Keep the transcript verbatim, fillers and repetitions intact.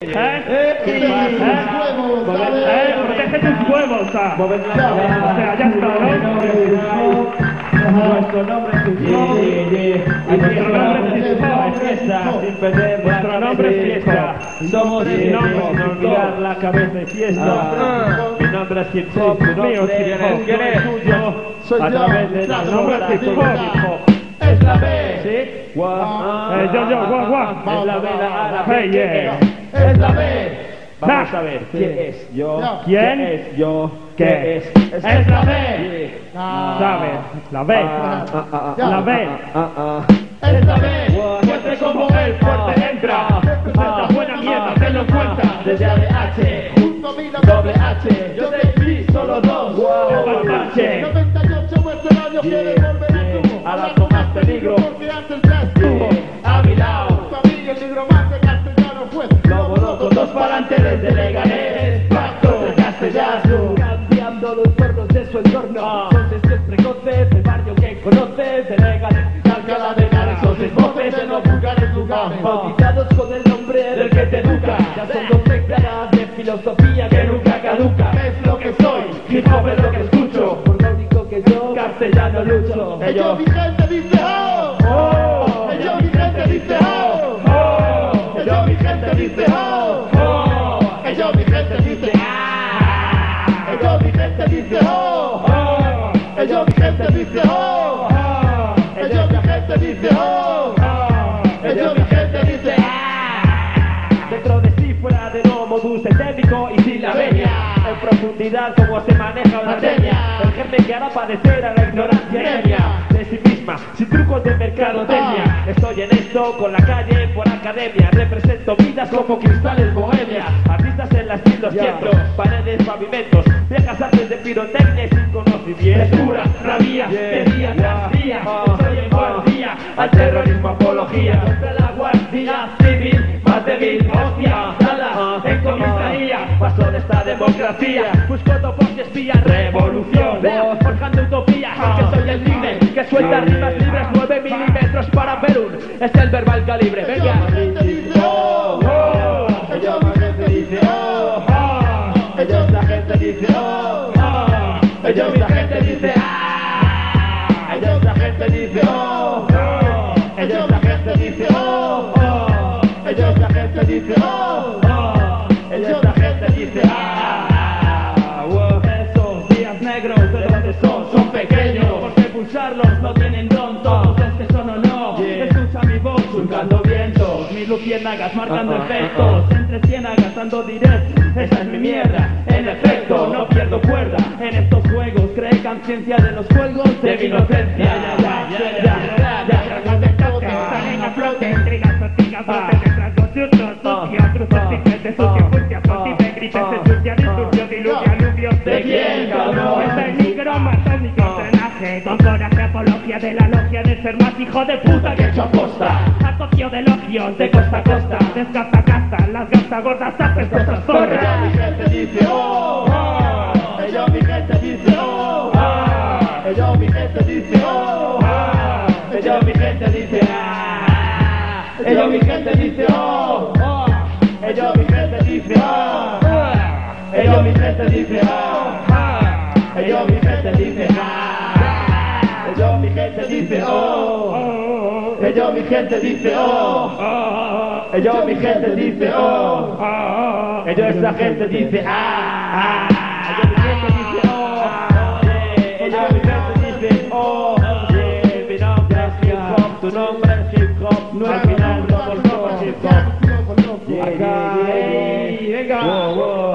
¿Eh? ¿Eh? ¿Eh? Protege tus huevos, ¿sabes? O sea, ya está, ¿no? Nuestro nombre es Fiesta, y nuestro nombre es Fiesta, sin perder nuestro nombre es Fiesta. Somos sin olvidar la cabeza de Fiesta. Mi nombre es Hip Hop, tu nombre es tuyo. A través de la nombre es Hip Hop. Es la B, ¿sí? Eh, yo, yo, guau, guau. Es la B, la A, la B, Hey, yeah. es la B. Vamos a ver, ¿qué es yo? ¿Quién? ¿Qué es yo? ¿Qué? ¿Qué es? Es la B. ¿Sabes? La B. La B. Es la B. Fuerte como él, fuerte entra. Esta buena mierda, te lo cuenta. Desde A D H, doble H, yo te vi solo dos. Wow, H. noventa y ocho vuestro año quiere volver a tu. Ahora con más peligro. Porque antes ya estuvo. A mi lado. Familia, el negro más de castellano fue. Lobo loco, dos para adelante desde Leganés. Pacto de castellano. Cambiando los cuernos de su entorno. Son desde precoces del barrio que conoces. De Leganés, Alcalá de Henares. Son seis voces en los vulgares lugares. Bautizados con el nombre del que te educa. Ya son dos décadas de filosofía que nunca caduca. Es lo que soy, hip hop es lo que escucho. Por lo único que yo, castellano lucho. Ellos mi gente dice oh, Oh, ellos mi gente dice oh, oh, ellos mi gente dice oh, oh, ellos mi gente dice ah, ellos mi gente dice oh, oh, ellos mi gente dice oh, ellos mi gente dice oh, ellos mi gente dice ah. dentro de sí, fuera de no modus endémico y sin la venia. En profundidad como se maneja una tenia. El germen que hará padecer a la ignorancia etnia de sí misma, sin trucos de mercadotecnia. Estoy en esto con la calle por academia. Represento vidas como cristales bohemias. Artistas en las islas siembro paredes, pavimentos. Viejas artes de pirotecnia y sin conocimiento. Pura rabia, de día tras día. Estoy en guardia al terrorismo, apología contra la guardia civil más débil, hostia, sala en comisaría. Paso de esta democracia, busco topos y espía, revolución, forjando utopía, porque soy el tigre que suelta rimas libres, nueve milímetros para Perú, es el verbal calibre, venga. Ellos mi gente dice oh, Oh, ellos mi gente dice oh, oh, ellos la gente dice oh, oh, ellos la gente dice ah, ellos la gente dice oh, ellos la gente dice oh, ellos la gente dice oh, ellos la gente dice ah, oh, Esos días negros, ¿de dónde son? son pequeños, Porque pulsarlos no tienen don. Todos los que son o no. Yeah. Escucha mi voz, surcando vientos. mis luciérnagas marcando Ah, ah, efectos. Entre ciénagas dando directo. Esa es mi mierda. En efecto, no pierdo cuerda. En estos juegos creé conciencia de los juegos de mi inocencia. Ya, ya, ya, ya, ya, ya. Tragos de toque, Salen a flote, intrigas, fatigas, botes de tragos de otros. Sucio, trucos, tigres de sucio, funcia, posible, grites, ensucia, disturbios, diluvio, aluvios. ¿De quién, cabrón? Es el micro más tónico, drenaje. Con coraje, apología de la logia de ser más hijo de puta que hecho aposta. Acopio de elogios de costa a costa. Desgasta casta, las gastas gordas, apestosas ellos zorras. mi gente dice oh, ellos mi gente dice oh, ellos mi gente dice oh, ellos mi gente dice ah, ellos mi gente dice oh, ellos mi gente dice oh, ellos mi gente dice oh, ellos mi gente dice ah, ellos mi gente dice oh, ellos mi gente dice oh, ellos mi gente dice oh, ellos esa gente dice ah, ellos mi gente dice oh, ellos mi gente dice oh, mi nombre es hip hop, tu nombre es hip hop, no al final somos todos hip hop. yeah, Acá, yeah, venga.